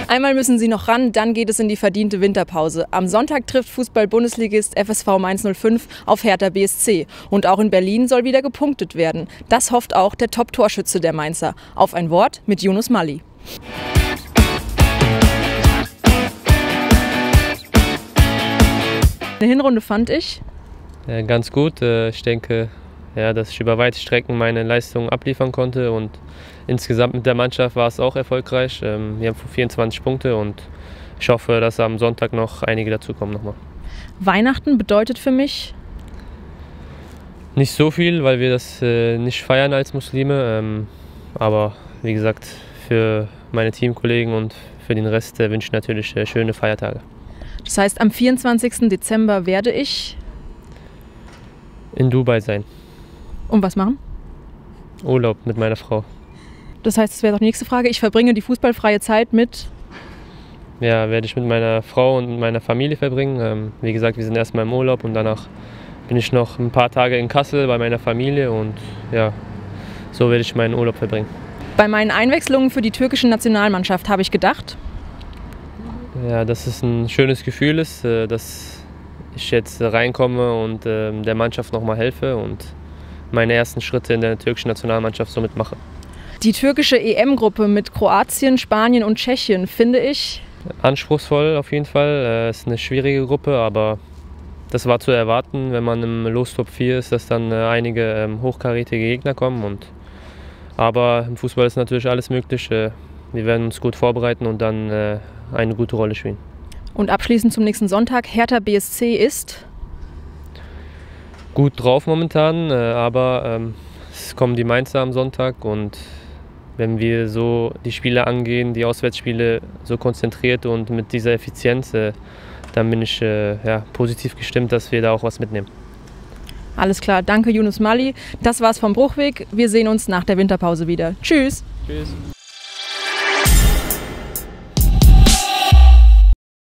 Einmal müssen sie noch ran, dann geht es in die verdiente Winterpause. Am Sonntag trifft Fußball-Bundesligist FSV Mainz 05 auf Hertha BSC. Und auch in Berlin soll wieder gepunktet werden. Das hofft auch der Top-Torschütze der Mainzer. Auf ein Wort mit Yunus Mali. Eine Hinrunde fand ich ganz gut. Ich denke, dass ich über weite Strecken meine Leistung abliefern konnte und insgesamt mit der Mannschaft war es auch erfolgreich. Wir haben 24 Punkte und ich hoffe, dass am Sonntag noch einige dazukommen nochmal. Weihnachten bedeutet für mich? Nicht so viel, weil wir das nicht feiern als Muslime. Aber wie gesagt, für meine Teamkollegen und für den Rest wünsche ich natürlich schöne Feiertage. Das heißt, am 24. Dezember werde ich in Dubai sein. Und was machen? Urlaub mit meiner Frau. Das heißt, das wäre doch die nächste Frage. Ich verbringe die fußballfreie Zeit mit? Ja, werde ich mit meiner Frau und mit meiner Familie verbringen. Wie gesagt, wir sind erstmal im Urlaub und danach bin ich noch ein paar Tage in Kassel bei meiner Familie und ja, so werde ich meinen Urlaub verbringen. Bei meinen Einwechslungen für die türkische Nationalmannschaft habe ich gedacht? Ja, dass es ein schönes Gefühl ist, dass ich jetzt reinkomme und der Mannschaft nochmal helfe und meine ersten Schritte in der türkischen Nationalmannschaft somit mache. Die türkische EM-Gruppe mit Kroatien, Spanien und Tschechien finde ich anspruchsvoll auf jeden Fall. Es ist eine schwierige Gruppe, aber das war zu erwarten, wenn man im Lostop 4 ist, dass dann einige hochkarätige Gegner kommen. Aber im Fußball ist natürlich alles möglich. Wir werden uns gut vorbereiten und dann eine gute Rolle spielen. Und abschließend zum nächsten Sonntag, Hertha BSC ist? Gut drauf momentan, aber es kommen die Mainzer am Sonntag und wenn wir so die Spiele angehen, die Auswärtsspiele so konzentriert und mit dieser Effizienz, dann bin ich positiv gestimmt, dass wir da auch was mitnehmen. Alles klar, danke Yunus Mali. Das war's vom Bruchweg. Wir sehen uns nach der Winterpause wieder. Tschüss! Tschüss!